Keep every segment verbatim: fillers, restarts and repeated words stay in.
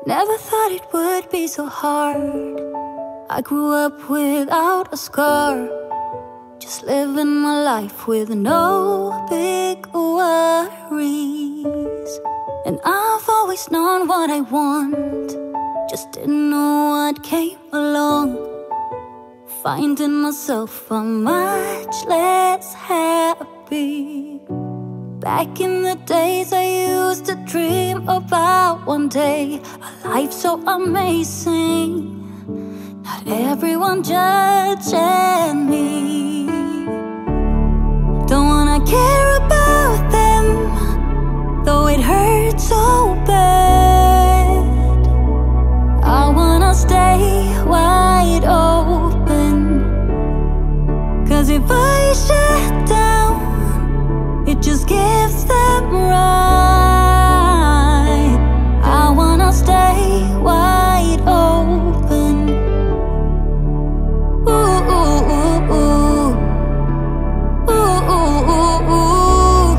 Never thought it would be so hard. I grew up without a scar, just living my life with no big worries. And I've always known what I want, just didn't know what came along. Finding myself a much less happy. Back in the days I used to dream about one day a life so amazing, not everyone judging me. Don't wanna care about them, though it hurts so bad. I wanna stay wide open, cause if I shut down, it just gives them right. I wanna stay wide open. Ooh, ooh, ooh, ooh. Ooh, ooh, ooh, ooh.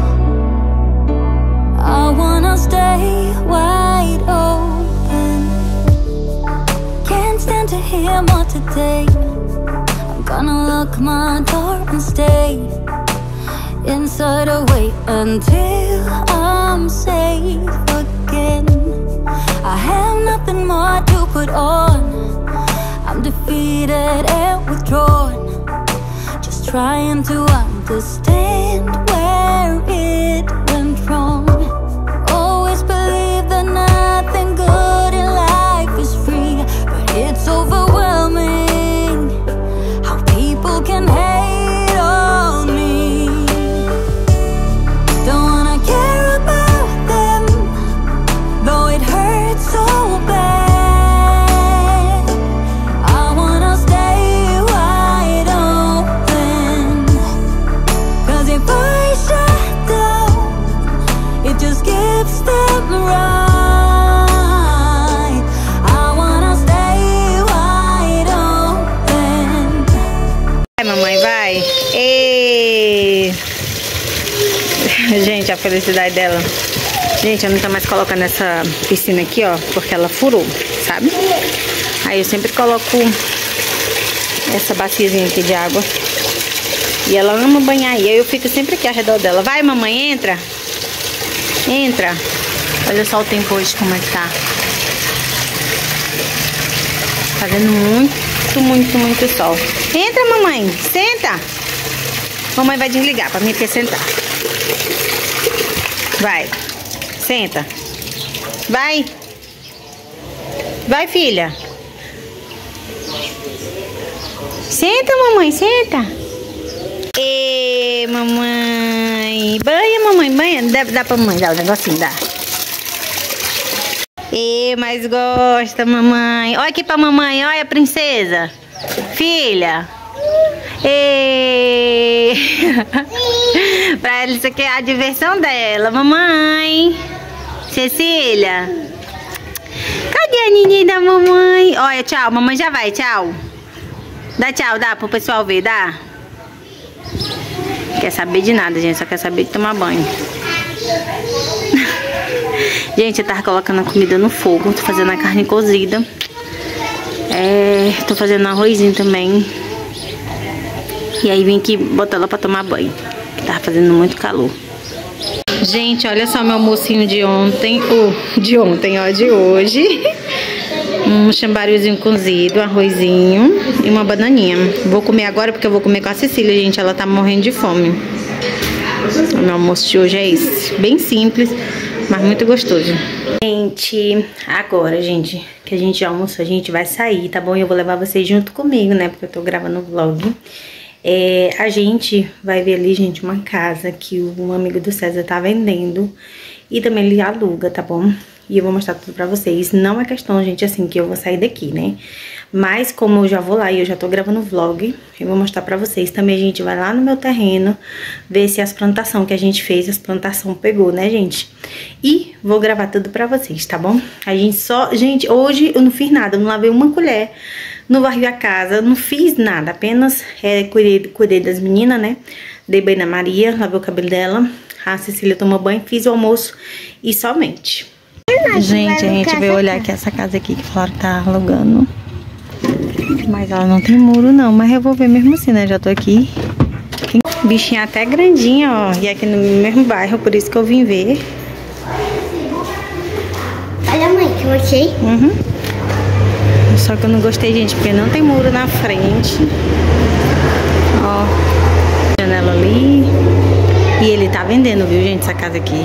I wanna stay wide open. Can't stand to hear more today. I'm gonna lock my door and stay inside or wait until I'm safe again. I have nothing more to put on. I'm defeated and withdrawn, just trying to understand where it went wrong. Always believe that nothing good in life is free, but it's overwhelming how people can hate on me. Don't wanna care about them, though it hurts so bad. I wanna stay wide open, cause if I shut down, it just gives them right. I wanna stay wide open. Vai, mamãe, vai. Ei! Gente, a felicidade dela. Gente, eu não tô mais colocando essa piscina aqui, ó, porque ela furou, sabe? Aí eu sempre coloco essa baciazinha aqui de água. E ela ama banhar. E aí eu fico sempre aqui ao redor dela. Vai, mamãe, entra. Entra. Olha só o tempo hoje como é que tá. Fazendo muito, muito, muito sol. Entra, mamãe. Senta. Mamãe vai desligar pra mim ter sentar. Vai. Senta. Vai. Vai, filha. Senta, mamãe, senta. Ê, mamãe. Banha, mamãe, banha. Dá, dá pra mamãe, dá o negocinho, dá. Ê, mas gosta, mamãe. Olha aqui pra mamãe, olha, princesa. Filha. Ê. Pra ela, isso aqui é a diversão dela. Mamãe. Cecília. Cadê a neném da mamãe? Olha, tchau, mamãe já vai, tchau. Dá tchau, dá pro pessoal ver, dá. Quer saber de nada, gente, só quer saber de tomar banho. Gente, eu tava colocando a comida no fogo. Tô fazendo a carne cozida. É, tô fazendo arrozinho também. E aí vim aqui botar ela pra tomar banho, que tava fazendo muito calor. Gente, olha só meu almocinho de ontem. Oh, de ontem, ó, de hoje. Um chambariozinho cozido, arrozinho e uma bananinha. Vou comer agora porque eu vou comer com a Cecília, gente. Ela tá morrendo de fome. O meu almoço de hoje é esse. Bem simples, mas muito gostoso. Gente, agora, gente, que a gente já almoçou, a gente vai sair, tá bom? E eu vou levar vocês junto comigo, né? Porque eu tô gravando o vlog. É, a gente vai ver ali, gente, uma casa que um amigo do César tá vendendo. E também ele aluga, tá bom? E eu vou mostrar tudo pra vocês. Não é questão, gente, assim, que eu vou sair daqui, né? Mas como eu já vou lá e eu já tô gravando vlog, eu vou mostrar pra vocês. Também a gente vai lá no meu terreno, ver se as plantações que a gente fez, as plantações pegou, né, gente? E vou gravar tudo pra vocês, tá bom? A gente só... Gente, hoje eu não fiz nada, eu não lavei uma colher, não varri a casa, não fiz nada. Apenas é, cuidei, cuidei das meninas, né? Dei banho na Maria, lavei o cabelo dela. A Cecília tomou banho, fiz o almoço e somente. Gente, a gente veio olhar aqui essa casa aqui que falaram que tá alugando. Mas ela não tem muro não, mas eu vou ver mesmo assim, né? Já tô aqui. Tem bichinha até grandinha, ó. E aqui no mesmo bairro, por isso que eu vim ver. Olha, mãe, que eu achei. Uhum. Só que eu não gostei, gente, porque não tem muro na frente. Ó, janela ali. E ele tá vendendo, viu, gente, essa casa aqui.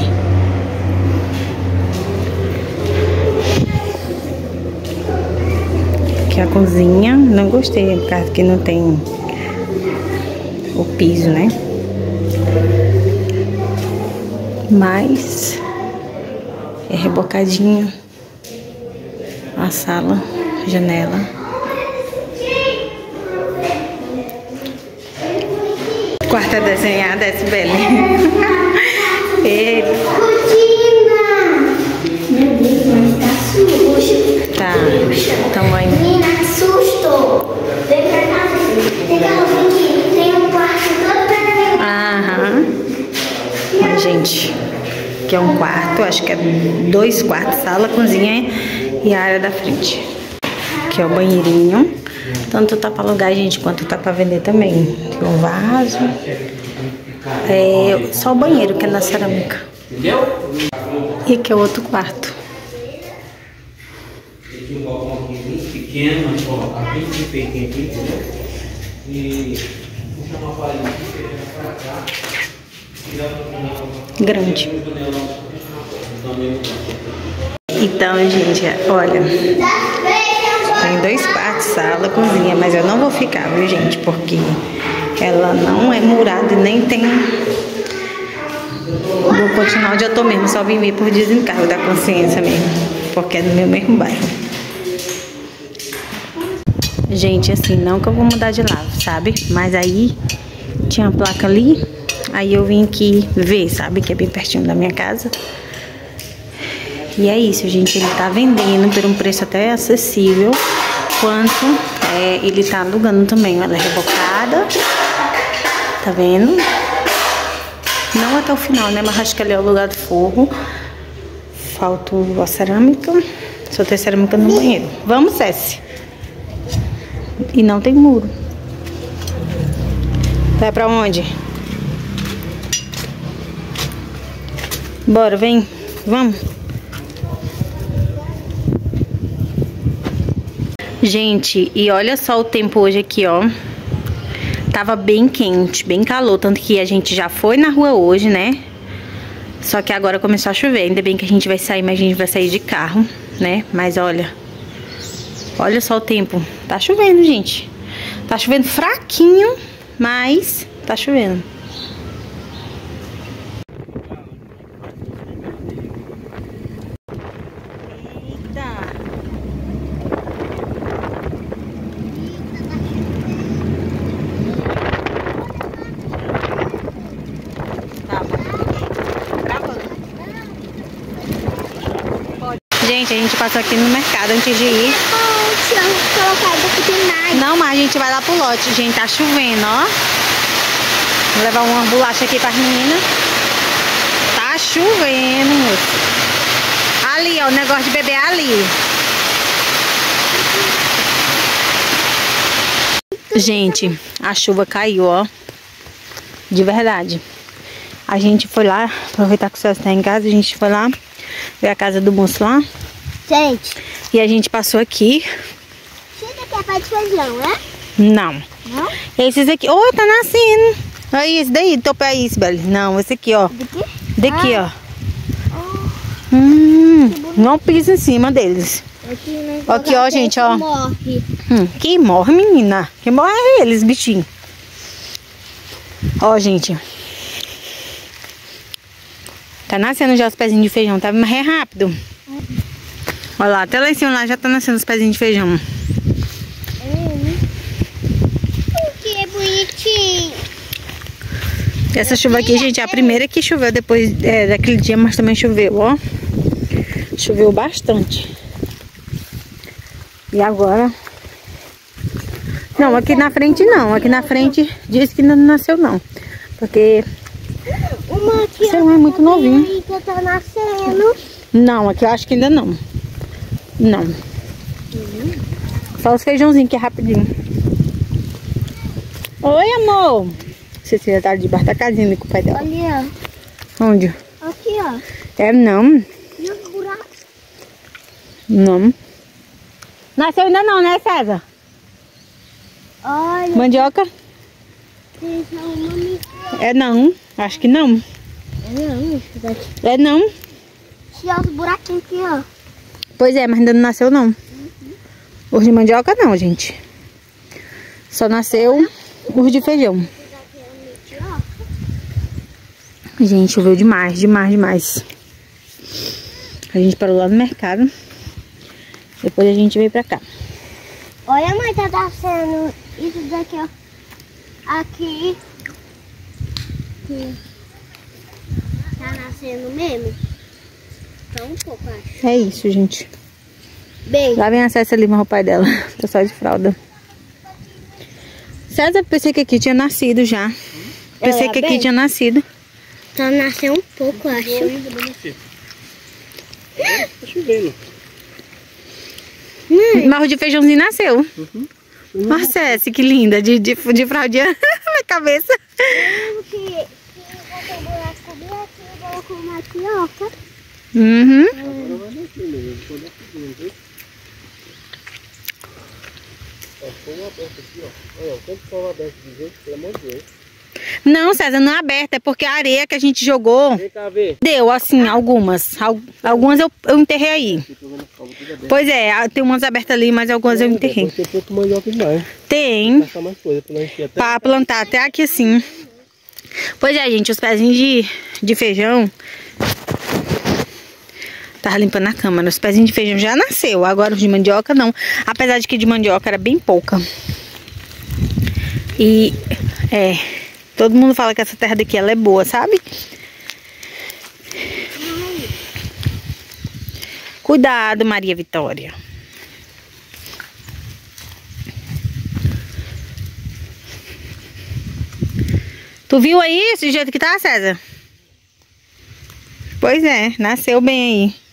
Aqui a cozinha. Não gostei, por causa que não tem o piso, né? Mas é rebocadinho. A sala, janela. Quarta desenhada, S B L. Ele. Meu Deus, mas tá sujo. Tá. Tamo aí. Menina, que susto. Vem pra cá. Tem carro aqui. Tem um quarto todo pra mim. Aham. Mas, gente, aqui é um quarto. Acho que é dois quartos, sala, cozinha e a área da frente. Aqui é o banheirinho. Tanto tá pra alugar, gente, quanto tá pra vender também. Tem um vaso. É só o banheiro que é na cerâmica. E aqui é o outro quarto. Tinha um balcão aqui bem pequeno, mas colocar bem feitinho aqui, entendeu? E puxar uma parede aqui, pra cá. E dá pra Grande. Então, gente, olha. Tem dois quartos, sala, cozinha, mas eu não vou ficar, viu, gente? Porque ela não é murada e nem tem... Vou continuar onde eu tô mesmo, só vim ver por desencargo da consciência mesmo, porque é no meu mesmo bairro. Gente, assim, não que eu vou mudar de lado, sabe? Mas aí tinha uma placa ali, aí eu vim aqui ver, sabe? Que é bem pertinho da minha casa. E é isso, gente, ele tá vendendo por um preço até acessível, quanto é, ele tá alugando também. Ela é rebocada, tá vendo? Não até o final, né, mas acho que ali é o lugar do forro. Falta a cerâmica, só tem cerâmica no banheiro. Vamos, Céci. E não tem muro. Vai pra onde? Bora, vem, vamos. Gente, e olha só o tempo hoje aqui, ó. Tava bem quente, bem calor, tanto que a gente já foi na rua hoje, né? Só que agora começou a chover, ainda bem que a gente vai sair, mas a gente vai sair de carro, né? Mas olha, olha só o tempo. Tá chovendo, gente. Tá chovendo fraquinho, mas tá chovendo. Gente, a gente passou aqui no mercado antes de ir. Oh, tinha colocado aqui demais. Não, mas a gente vai lá pro lote, gente. Tá chovendo, ó. Vou levar uma bolacha aqui pras meninas. Tá chovendo, moço. Ali, ó, o negócio de beber ali. Gente, a chuva caiu, ó. De verdade. A gente foi lá, aproveitar que o César tá em casa, a gente foi lá ver a casa do moço lá. Gente. E a gente passou aqui. Isso daqui é pé de feijão, né? Não. Não? Esses aqui. Ô, tá nascendo. Aí, esse daí, teu pé aí, Sibeli. Não, esse aqui, ó. Daqui? Daqui, Ah. ó. Oh. Hum, não pisa em cima deles. Aqui, né? Aqui, ó, gente, ó. Morre. Hum, quem morre, menina? Quem morre é eles, bichinho. Ó, gente. Tá nascendo já os pezinhos de feijão, tá? Mas é rápido. Olha lá, até lá em cima lá já tá nascendo os pezinhos de feijão. Que é bonitinho. Essa chuva aqui, gente, é a primeira que choveu depois é, daquele dia, mas também choveu, ó. Choveu bastante. E agora... Não, aqui na frente não. Aqui na frente diz que não nasceu não. Porque... Uma aqui, Sei lá, é muito novinho. aí que tá nascendo. Não, aqui eu acho que ainda não. Não. Uhum. Só os feijãozinhos que é rapidinho. Oi, amor. Você já tá debaixo da casinha ali com o pai dela. Olha. Onde? Aqui, ó. É, não. E os buracos? Não. Nasceu ainda não, né, César? Olha. Mandioca? Tem uma mentira. É não. Acho que não. É não, isso daqui. É não. E olha os buraquinhos aqui, ó. Pois é, mas ainda não nasceu não. Uhum. Urso de mandioca não, gente. Só nasceu urso de feijão. Gente, choveu demais, demais, demais. A gente parou lá no mercado. Depois a gente veio pra cá. Olha, mãe, tá nascendo isso daqui, ó. Aqui. Aqui. Tá nascendo mesmo? Só um pouco, acho. É isso, gente. Bem. Lá vem a César ali, o pai dela. Tá só de fralda. César, pensei que aqui tinha nascido já. Pensei que aqui tinha nascido. Tá nascendo um pouco, acho. Tá chovendo. Hum. Mas o de feijãozinho nasceu. Uhum. Nossa, essa que linda, de, de, de fraldinha na cabeça. Eu que, que botei um buraco bem aqui, eu vou com uma tapioca. Uhum. Hum. Não, César, não é aberta, é porque a areia que a gente jogou deu, assim, algumas. Algumas eu, eu enterrei aí. Pois é, tem umas abertas ali, mas algumas eu enterrei. Tem. Pra plantar até aqui assim. Pois é, gente, os pezinhos de, de feijão. Tava limpando a câmera. Os pezinhos de feijão já nasceu. Agora os de mandioca não. Apesar de que de mandioca era bem pouca. E é, todo mundo fala que essa terra daqui ela é boa, sabe? Cuidado, Maria Vitória. Tu viu aí esse jeito que tá, César? Pois é, nasceu bem aí.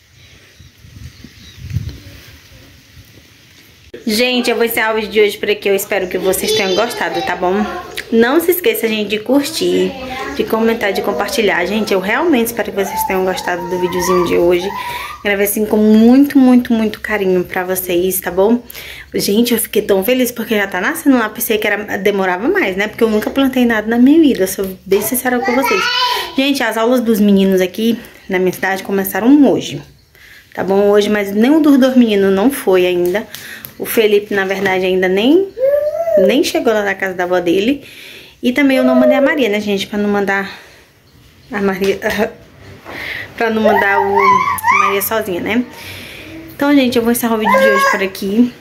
Gente, eu vou encerrar o vídeo de hoje por aqui. Eu espero que vocês tenham gostado, tá bom? Não se esqueça, gente, de curtir, de comentar, de compartilhar. Gente, eu realmente espero que vocês tenham gostado do videozinho de hoje. Gravei assim com muito, muito, muito carinho pra vocês, tá bom? Gente, eu fiquei tão feliz porque já tá nascendo lá. Pensei que era, demorava mais, né? Porque eu nunca plantei nada na minha vida. Eu sou bem sincera com vocês. Gente, as aulas dos meninos aqui na minha cidade começaram hoje, tá bom? Hoje, mas nenhum dos dois meninos não foi ainda. O Felipe, na verdade, ainda nem, nem chegou lá na casa da avó dele. E também eu não mandei a Maria, né, gente? Pra não mandar a Maria... pra não mandar o, a Maria sozinha, né? Então, gente, eu vou encerrar o vídeo de hoje por aqui.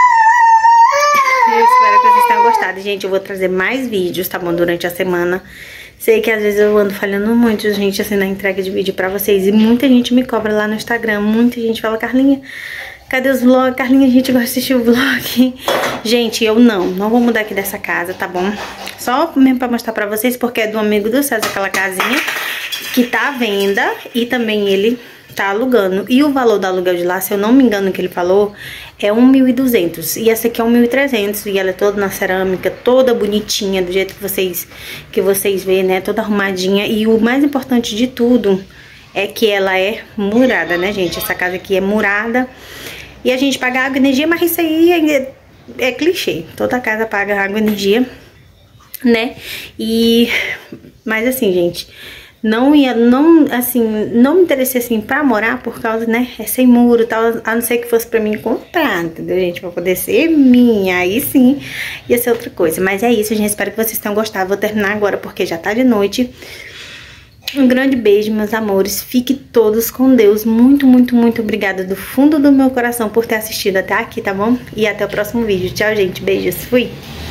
Eu espero que vocês tenham gostado. Gente, eu vou trazer mais vídeos, tá bom? Durante a semana. Sei que às vezes eu ando falhando muito, gente, assim, na entrega de vídeo pra vocês. E muita gente me cobra lá no Instagram. Muita gente fala, Carlinha... Cadê os vlogs? Carlinha, a gente gosta de assistir o vlog. Gente, eu não, não vou mudar aqui dessa casa, tá bom? Só mesmo pra mostrar pra vocês, porque é do amigo do César, aquela casinha que tá à venda e também ele tá alugando. E o valor do aluguel de lá, se eu não me engano que ele falou, é um mil e duzentos. E essa aqui é um mil e trezentos e ela é toda na cerâmica, toda bonitinha, do jeito que vocês, que vocês veem, né? Toda arrumadinha. E o mais importante de tudo é que ela é murada, né, gente? Essa casa aqui é murada. E a gente paga água e energia, mas isso aí é, é clichê. Toda casa paga água e energia, né? E... Mas assim, gente... Não ia... Não, assim... Não me interessei, assim, pra morar por causa, né? É sem muro e tal. A não ser que fosse pra mim comprar, entendeu, gente? Pra poder ser minha. Aí sim, ia ser outra coisa. Mas é isso, gente. Espero que vocês tenham gostado. Vou terminar agora porque já tá de noite. Um grande beijo, meus amores. Fiquem todos com Deus. Muito, muito, muito obrigada do fundo do meu coração por ter assistido até aqui, tá bom? E até o próximo vídeo. Tchau, gente. Beijos. Fui.